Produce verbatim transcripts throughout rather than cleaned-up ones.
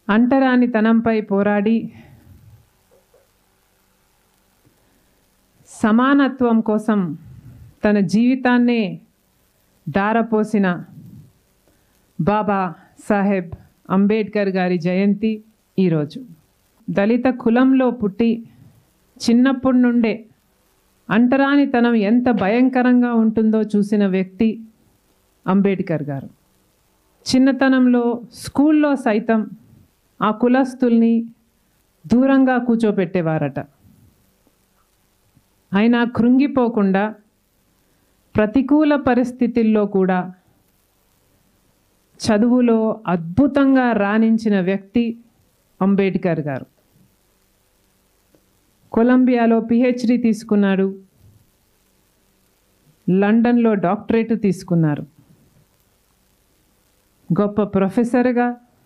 అంటరానితనంపై పోరాడి సమానత్వం కోసం తన జీవితాన్నే దారపోసిన బాబా సాహెబ్ అంబేద్కర్ గారి జయంతి ఈరోజు. దళిత కులంలో పుట్టి చిన్నప్పటి నుండే అంటరానితనం ఎంత భయంకరంగా ఉంటుందో చూసిన వ్యక్తి అంబేద్కర్ గారు. చిన్నతనంలో స్కూల్లో సైతం ఆ కులస్తుల్ని దూరంగా కూర్చోపెట్టేవారట. అయినా కృంగిపోకుండా ప్రతికూల పరిస్థితుల్లో కూడా చదువులో అద్భుతంగా రాణించిన వ్యక్తి అంబేద్కర్ గారు. కొలంబియాలో పిహెచ్డి తీసుకున్నాడు, లండన్లో డాక్టరేట్ తీసుకున్నారు. గొప్ప ప్రొఫెసర్గా,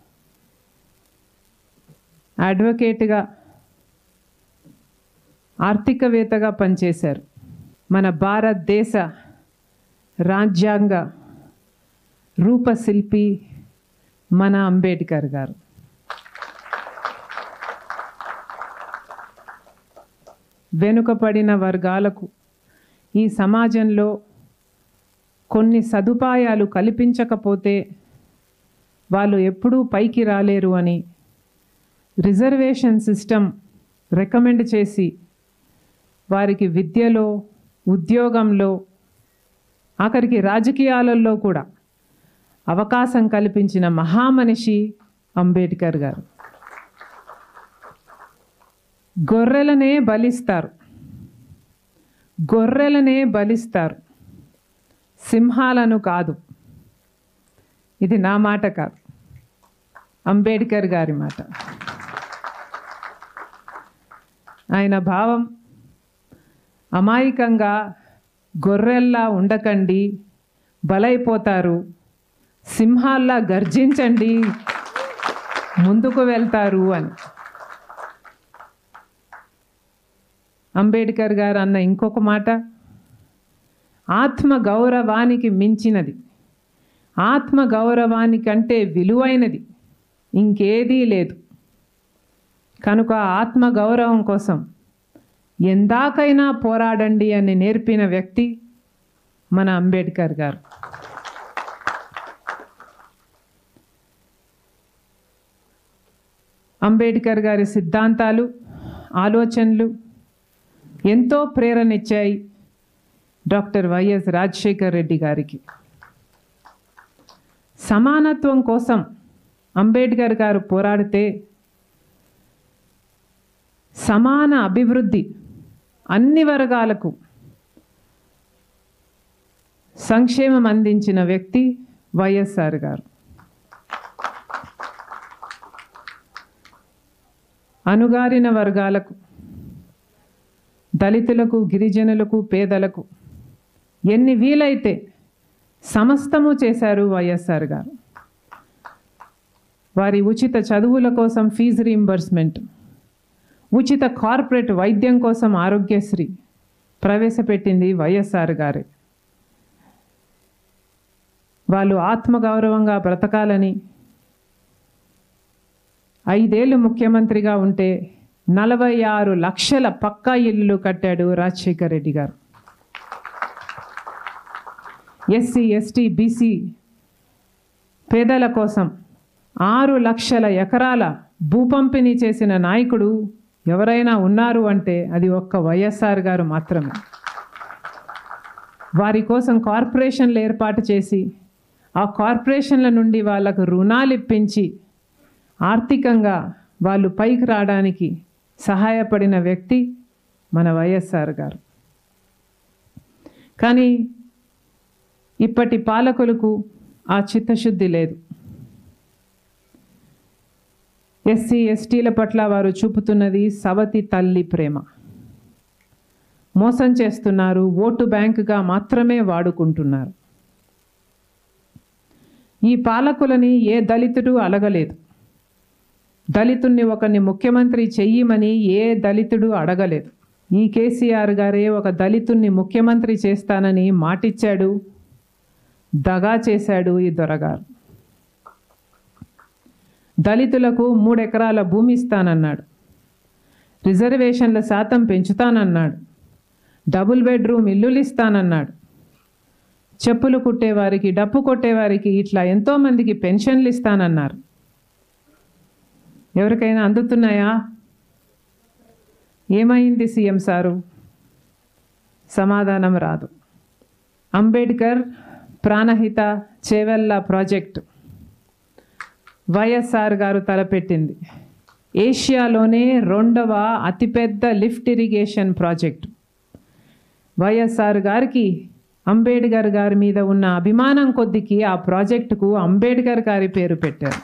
అడ్వకేట్గా, ఆర్థికవేత్తగా పనిచేశారు. మన భారతదేశ రాజ్యాంగ రూపశిల్పి మన అంబేద్కర్ గారు. వెనుకబడిన వర్గాలకు ఈ సమాజంలో కొన్ని సదుపాయాలు కల్పించకపోతే వాళ్ళు ఎప్పుడూ పైకి రాలేరు అని రిజర్వేషన్ సిస్టమ్ రికమెండ్ చేసి వారికి విద్యలో, ఉద్యోగంలో, ఆఖరికి రాజకీయాలలో కూడా అవకాశం కల్పించిన మహామనిషి అంబేద్కర్ గారు. గొర్రెలనే బలిస్తారు, గొర్రెలనే బలిస్తారు, సింహాలను కాదు. ఇది నా మాట కాదు, అంబేద్కర్ గారి మాట. ఆయన భావం అమాయకంగా గొర్రెల్లా ఉండకండి, బలైపోతారు, సింహాల్లా గర్జించండి, ముందుకు వెళ్తారు అని. అంబేద్కర్ గారు అన్న ఇంకొక మాట, ఆత్మ గౌరవానికి మించినది, ఆత్మ గౌరవానికంటే విలువైనది ఇంకేదీ లేదు. కనుక ఆత్మ గౌరవం కోసం ఎందాకైనా పోరాడండి అని నేర్పిన వ్యక్తి మన అంబేద్కర్ గారు. అంబేద్కర్ గారి సిద్ధాంతాలు, ఆలోచనలు ఎంతో ప్రేరణిచ్చాయి డాక్టర్ వైఎస్ రాజశేఖర్ రెడ్డి గారికి. సమానత్వం కోసం అంబేద్కర్ గారు పోరాడితే సమాన అభివృద్ధి, అన్ని వర్గాలకు సంక్షేమం అందించిన వ్యక్తి వైఎస్ఆర్ గారు. అణగారిన వర్గాలకు, దళితులకు, గిరిజనులకు, పేదలకు ఎన్ని వీలైతే సమస్తము చేశారు వైఎస్ఆర్ గారు. వారి ఉచిత చదువుల కోసం ఫీజు రీయింబర్స్మెంట్, ఉచిత కార్పొరేట్ వైద్యం కోసం ఆరోగ్యశ్రీ ప్రవేశపెట్టింది వైఎస్ఆర్ గారే. వాళ్ళు ఆత్మగౌరవంగా బ్రతకాలని ఐదేళ్ళు ముఖ్యమంత్రిగా ఉంటే నలభై ఆరు లక్షల పక్కా ఇల్లులు కట్టాడు రాజశేఖర్ రెడ్డి గారు. ఎస్సీ, ఎస్టీ, బీసీ పేదల కోసం ఆరు లక్షల ఎకరాల భూ పంపిణీ చేసిన నాయకుడు ఎవరైనా ఉన్నారు అంటే అది ఒక్క వైఎస్ఆర్ గారు మాత్రమే. వారి కోసం కార్పొరేషన్లు ఏర్పాటు చేసి ఆ కార్పొరేషన్ల నుండి వాళ్ళకు రుణాలు ఇప్పించి ఆర్థికంగా వాళ్ళు పైకి రావడానికి సహాయపడిన వ్యక్తి మన వైఎస్ఆర్ గారు. కానీ ఇప్పటి పాలకులకు ఆ చిత్తశుద్ధి లేదు. ఎస్సీ, ఎస్టీల పట్ల వారు చూపుతున్నది సవతి తల్లి ప్రేమ. మోసం చేస్తున్నారు, ఓటు బ్యాంకుగా మాత్రమే వాడుకుంటున్నారు. ఈ పాలకులని ఏ దళితుడు అడగలేదు. దళితుణ్ణి ఒకరిని ముఖ్యమంత్రి చెయ్యమని ఏ దళితుడు అడగలేదు. ఈ కేసీఆర్ గారే ఒక దళితుణ్ణి ముఖ్యమంత్రి చేస్తానని మాటిచ్చాడు, దగా చేశాడు ఈ దొరగారు. దళితులకు మూడు ఎకరాల భూమి ఇస్తానన్నాడు. రిజర్వేషన్ల శాతం పెంచుతానన్నాడు. డబుల్ బెడ్రూమ్ ఇల్లులు ఇస్తానన్నాడు. చెప్పులు కుట్టేవారికి, డప్పు కొట్టేవారికి ఇట్లా ఎంతోమందికి పెన్షన్లు ఇస్తానన్నారు. ఎవరికైనా అందుతున్నాయా? ఏమైంది సీఎం సారు? సమాధానం రాదు. అంబేద్కర్ ప్రాణహిత చేవెళ్ళ ప్రాజెక్టు వైఎస్ఆర్ గారు తలపెట్టింది. ఏషియాలోనే రెండవ అతిపెద్ద లిఫ్ట్ ఇరిగేషన్ ప్రాజెక్టు. వైఎస్ఆర్ గారికి అంబేద్కర్ గారి మీద ఉన్న అభిమానం కొద్దికి ఆ ప్రాజెక్టుకు అంబేద్కర్ గారి పేరు పెట్టారు.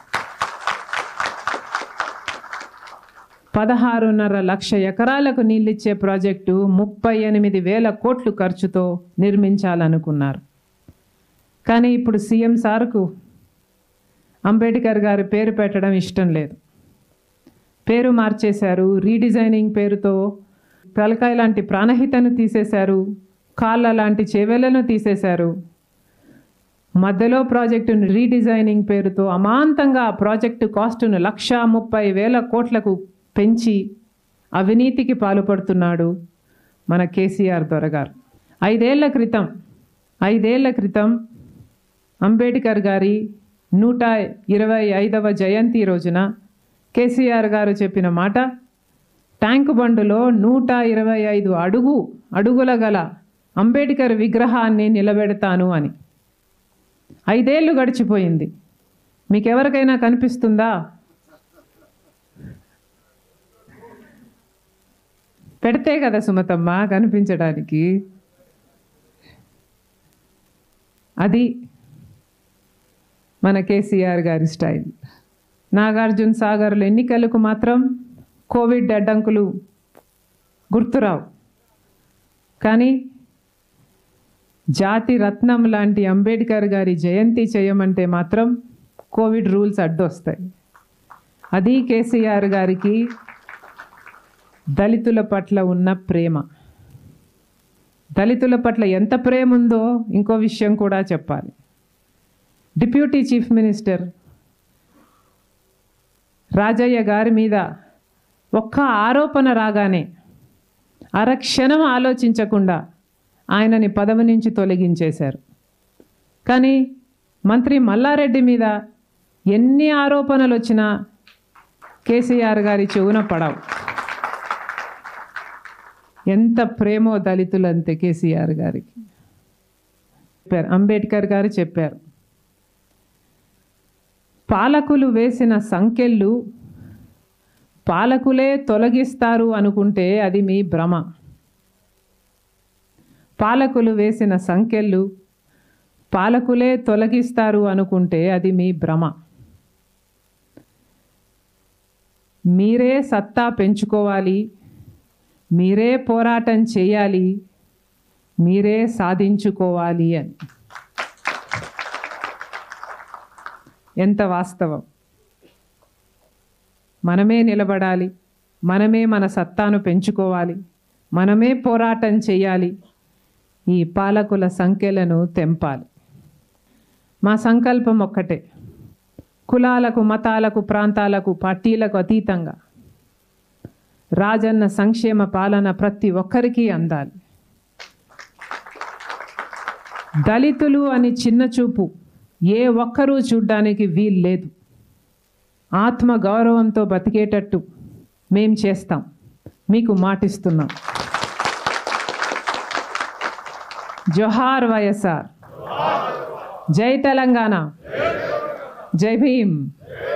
పదహారున్నర లక్ష ఎకరాలకు నీళ్ళిచ్చే ప్రాజెక్టు ముప్పై ఎనిమిది వేల కోట్లు ఖర్చుతో నిర్మించాలనుకున్నారు. కానీ ఇప్పుడు సీఎం సార్కు అంబేద్కర్ గారి పేరు పెట్టడం ఇష్టం లేదు. పేరు మార్చేశారు. రీడిజైనింగ్ పేరుతో తలకాయ లాంటి ప్రాణహితను తీసేశారు. కాళ్ళ లాంటి చేవెలను తీసేశారు. మధ్యలో ప్రాజెక్టును రీడిజైనింగ్ పేరుతో అమాంతంగా ఆ ప్రాజెక్టు కాస్టును లక్షా ముప్పై వేల కోట్లకు పెంచి అవినీతికి పాల్పడుతున్నాడు మన కేసీఆర్ దొరగారు. ఐదేళ్ల క్రితం ఐదేళ్ల క్రితం అంబేద్కర్ గారి నూట ఇరవై ఐదవ జయంతి రోజున కేసీఆర్ గారు చెప్పిన మాట, ట్యాంకు బండులో నూట ఇరవై ఐదు అడుగు అడుగుల గల అంబేద్కర్ విగ్రహాన్ని నిలబెడతాను అని. ఐదేళ్ళు గడిచిపోయింది. మీకెవరికైనా కనిపిస్తుందా? పెడితే కదా సుమతమ్మ కనిపించడానికి. అది మన కేసీఆర్ గారి స్టైల్. నాగార్జున సాగర్లో ఎన్నికలకు మాత్రం కోవిడ్ అడ్డంకులు గుర్తురావు. కానీ జాతి రత్నం లాంటి అంబేద్కర్ గారి జయంతి చేయమంటే మాత్రం కోవిడ్ రూల్స్ అడ్డొస్తాయి. అది కేసీఆర్ గారికి దళితుల పట్ల ఉన్న ప్రేమ. దళితుల పట్ల ఎంత ప్రేమ ఉందో ఇంకో విషయం కూడా చెప్పాలి. డిప్యూటీ చీఫ్ మినిస్టర్ రాజయ్య గారి మీద ఒక్క ఆరోపణ రాగానే అరక్షణం ఆలోచించకుండా ఆయనని పదవి నుంచి తొలగించేశారు. కానీ మంత్రి మల్లారెడ్డి మీద ఎన్ని ఆరోపణలు వచ్చినా కేసీఆర్ గారి చెవున పడవు. ఎంత ప్రేమో దళితులంతే కేసీఆర్ గారికి. చెప్పారు, అంబేద్కర్ గారు చెప్పారు, పాలకులు వేసిన సంకెళ్ళు పాలకులే తొలగిస్తారు అనుకుంటే అది మీ భ్రమ. పాలకులు వేసిన సంకెళ్ళు పాలకులే తొలగిస్తారు అనుకుంటే అది మీ భ్రమ. మీరే సత్తా పెంచుకోవాలి, మీరే పోరాటం చేయాలి, మీరే సాధించుకోవాలి అని. ఎంత వాస్తవం. మనమే నిలబడాలి, మనమే మన సత్తాను పెంచుకోవాలి, మనమే పోరాటం చేయాలి, ఈ పాలకుల సంఖ్యలను తెంపాలి. మా సంకల్పం ఒక్కటే, కులాలకు, మతాలకు, ప్రాంతాలకు, పార్టీలకు అతీతంగా రాజన్న సంక్షేమ పాలన ప్రతి ఒక్కరికి అందాలి. దళితులు అని చిన్న చూపు ఏ ఒక్కరూ చూడ్డానికి వీలు లేదు. ఆత్మ గౌరవంతో బతికేటట్టు మేం చేస్తాం, మీకు మాటిస్తున్నాం. జోహార్ వైఎస్ఆర్, జై తెలంగాణ, జై భీమ్.